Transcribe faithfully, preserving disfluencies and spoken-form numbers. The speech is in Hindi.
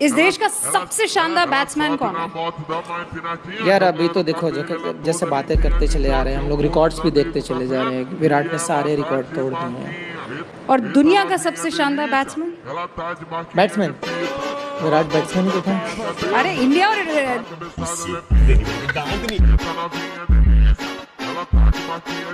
इस देश का सबसे शानदार बैट्समैन कौन है? यार अभी तो देखो जो जैसे बातें करते चले आ रहे हैं हम लोग, रिकॉर्ड्स भी देखते चले जा रहे हैं। विराट ने सारे रिकॉर्ड तोड़ दिए हैं। और दुनिया का सबसे शानदार बैट्समैन? बैट्समैन विराट बैट्समैन ही तो था। अरे इंडिया और